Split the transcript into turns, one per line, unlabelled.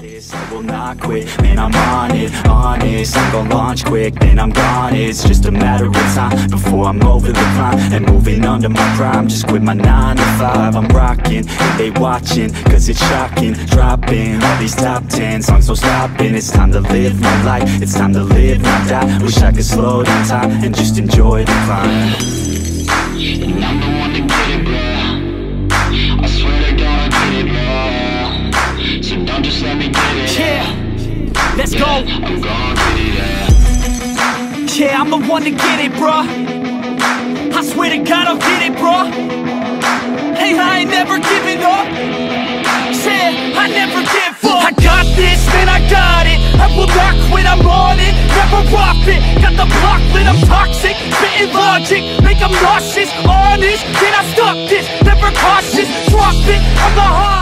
this, I will not quit, man, I'm on it, honest. I'm gonna launch quick, then I'm gone. It's just a matter of time before I'm over the climb and moving under my prime. Just quit my 9 to 5, I'm rocking, and they watching, cause it's shocking. Dropping all these top 10 songs, so stopping. It's time to live my life, it's time to live, not die. Wish I could slow down time and just enjoy the climb.
And I'm the one to get it, bro. I swear to God, I get it, bro. So don't just let me get it.
Yeah, let's go.
I'm gonna get it,
yeah, I'm the one to get it, bro. I swear to God, I'll get it, bro. Hey, I ain't never giving up. Yeah, I never give up. I got this, man, I got it. I will not quit, I'm on it. Never off it. Got the block lit, I'm toxic. Spitting logic, make them nauseous. Honest, can I stop this? Never cautious, drop it, I'm the hard.